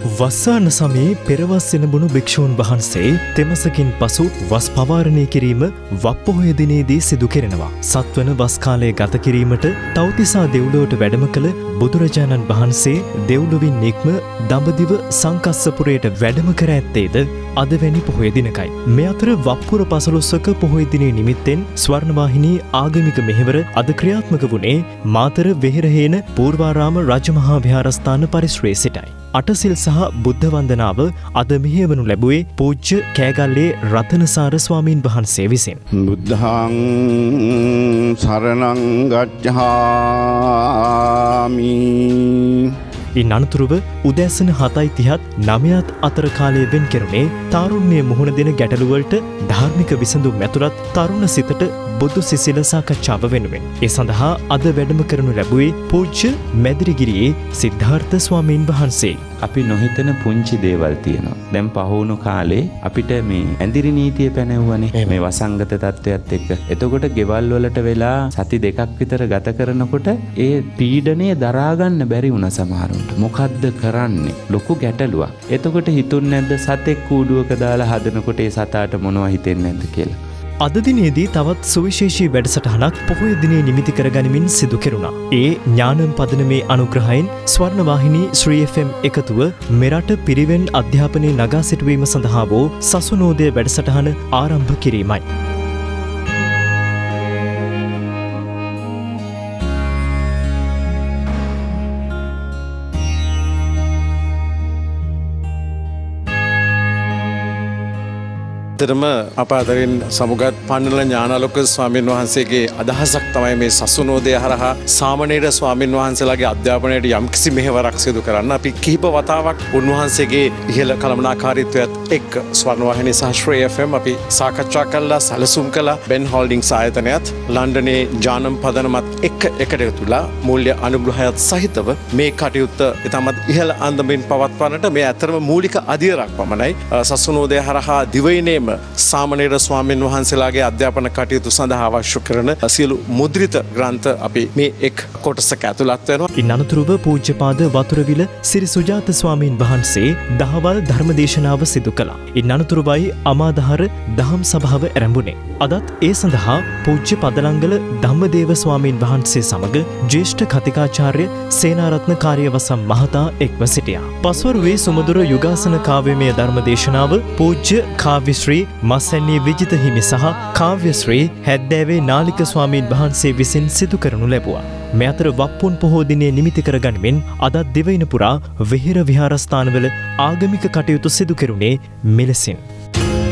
වස්සාන සමයේ පෙරවස් එළඹුණු භික්ෂූන් වහන්සේ තෙමසකින් පසු වස් පවාරණය කිරීම වප්පොහොය දිනේදී සිදු කෙරෙනවා. සත්වන වස් කාලය ගත කිරීමට තව්තිසා දෙව්ලොවට වැඩම කළ බුදුරජාණන් වහන්සේ දෙව්ලොවින් නික්ම දඹදිව සංකස්සපුරයට වැඩම කර ඇත්තේද අද වැනි පොහොය දිනකයි. මේ අතර වප්පුර පසළොස්වක පොහොය දිනේ නිමිත්තෙන් ස්වර්ණවාහිනී ආගමික මෙහෙවර අද ක්‍රියාත්මක වුණේ මාතර වෙහෙරහේන පූර්වාරාම රජමහා විහාරස්ථාන පරිශ්‍රයේ සිටයි. අටසිල් සහ බුද්ධ වන්දනාව අද මෙහෙවනු ලැබුවේ පූජ්‍ය කෑගල්ලේ රතනසාර ස්වාමීන් වහන්සේ විසින්. බුද්ධං සරණං ගච්ඡාමි. ඉන් අනතුරුව උදෑසන 7:30 9 අතර කාලයේ වෙන් කෙරුණේ තාරුණ්‍ය මුහුණ දෙන ගැටලුවලට ධාර්මික විසඳුම් ඇතුළත් තරුණ සිතට බුදු සිසිල සාකච්ඡාව වෙනුවෙන්. ඒ සඳහා අද වැඩම කරනු ලැබුවේ පූජ්‍ය මැදිරිගිරියේ සිද්ධාර්ථ ස්වාමීන් වහන්සේ. අපි නොහිතන පුංචි දේවල් තියෙනවා. දැන් පහවුණු කාලේ අපිට මේ ඇඳිරි නීතිය පැනෙවුවනේ මේ වසංගත තත්ත්වයට එක්ක. එතකොට ගෙවල් වලට වෙලා සති දෙකක් විතර ගත කරනකොට ඒ පීඩනය දරා ගන්න බැරි වුණ සමහරුන්ට. මොකද්ද කරන්නේ? ලොකු ගැටලුවක්. එතකොට හිතුන්නේ නැද්ද සතෙක් කූඩුවක දාලා හදනකොට ඒ සතාට මොනව හිතෙන්නේ නැද්ද කියලා? අද දිනේදී තවත් සුවිශේෂී වැඩසටහනක් පොහොය දිනේ නිමිති කරගනිමින් සිදු කෙරුණා. ඒ ඥානම් පදනමේ අනුග්‍රහයෙන් ස්වර්ණවාහිනී ශ්‍රී FM එකතුව මෙරට පිරිවෙන් අධ්‍යාපනයේ නගා සිටුවීම සඳහා වූ සසුනෝදය වැඩසටහන ආරම්භ කිරීමයි. ඇත්තටම අප අතරින් සමුගත් පන්නල ඥානාලෝක ස්වාමීන් වහන්සේගේ අදහසක් තමයි මේ සසුනෝදය හරහා සාමණේර ස්වාමීන් වහන්සේලාගේ අධ්‍යාපනයට යම්කිසි මෙහෙවරක් සිදු කරන්න. අපි කිහිප වතාවක් උන්වහන්සේගේ ඉහළ කළමනාකාරීත්වයත් එක්ක ස්වර්ණවාහිනී සහ ශ්‍රී FM අපි සාකච්ඡා කළා, සැලසුම් කළා. බෙන් හෝල්ඩින්ග්ස් ආයතනයත් ලන්ඩනයේ ඥානම් පදනමත් එක්ක එකට එකතුලා මූල්‍ය අනුග්‍රහයත් සහිතව මේ කටයුත්ත ඉතාමත් ඉහළ අන්දමින් පවත්වන්නට මේ ඇත්තටම මූලික අදියරක් පමණයි. සසුනෝදය හරහා දිවයිනේ සාමණේර ස්වාමීන් වහන්සේලාගේ අධ්‍යාපන කටයුතු සඳහා අවශ්‍ය කරන සියලු මුද්‍රිත ග්‍රන්ථ අපි මේ එක් කොටසක ඇතුළත් වෙනවා. ඉන් අනතුරුව පූජ්‍යපාද වතුරවිල සිරි සුජාත ස්වාමීන් වහන්සේ දහවල් ධර්මදේශනාව සිදු කළා. ඉන් අනතුරුවයි අමාදහර දහම් සභාව ආරම්භුනේ. අදත් ඒ සඳහා පූජ්‍ය පදලංගල ධම්මදේව ස්වාමීන් වහන්සේ සමග ජ්‍යෙෂ්ඨ කතිකාචාර්ය සේනාරත්න කාර්යවසම් මහතා එක්ව සිටියා. පස්වරුවේ සුමදුර යුගාසන කාව්‍යමය ධර්මදේශනාව පූජ්‍ය කාව්‍යශ්‍රී මස්සැන්නේ විජිත හිමි සහ කාව්‍යශ්‍රී හැද්දෑවේ නාලික ස්වාමීන් වහන්සේ විසින් සිදු කරනු ලැබුවා. මේ අතර වප්පුන් පොහෝ දිනේ නිමිති කරගනිමින් අදත් දෙවයින පුරා වෙහෙර විහාරස්ථානවල ආගමික කටයුතු සිදු කෙරුණේ මෙලෙසින්.